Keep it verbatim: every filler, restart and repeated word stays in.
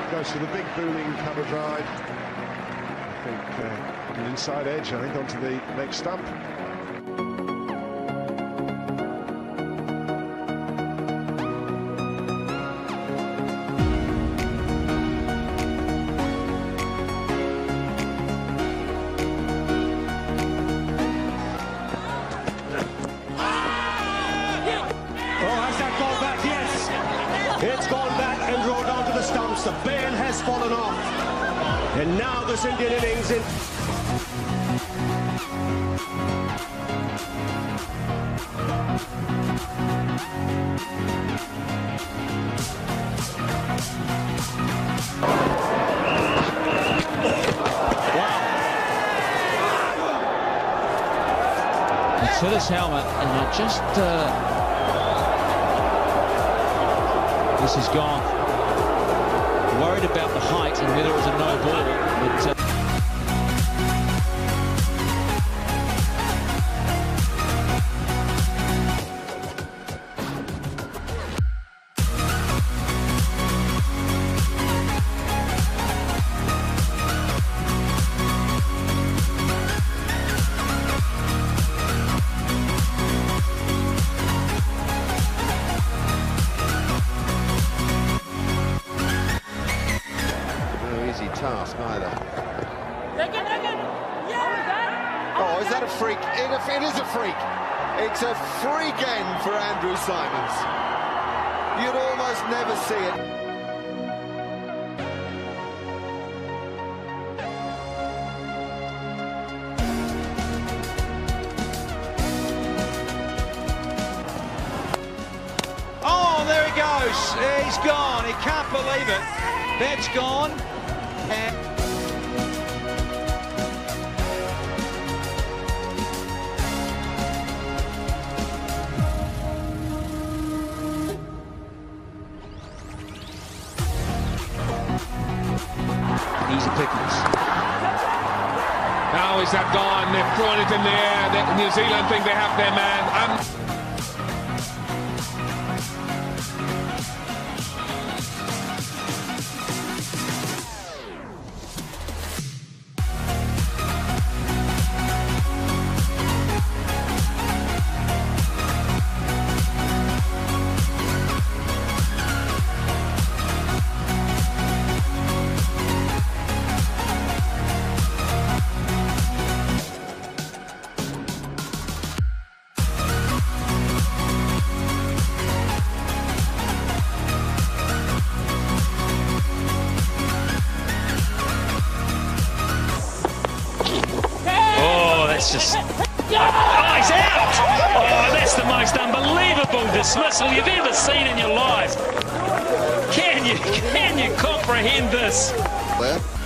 Goes to the big bowling cover drive. I think uh, an inside edge, I think, onto the next stump. It's gone back and rolled onto the stumps. The bail has fallen off. And now this Indian innings in. It's hit his helmet, and I just. Uh... This is gone. Worried about the height and whether it was a no ball. But, uh... task either. Oh, is that a freak? It, it is a freak. It's a freak end for Andrew Symonds. You'd almost never see it. Oh, there he goes. He's gone. He can't believe it. That's gone. And easy pickings. Now is that gone? They've thrown it in the air. The New Zealand think they have their man. I'm It's just... Oh, he's out! Oh, that's the most unbelievable dismissal you've ever seen in your life. Can you, can you comprehend this? Well.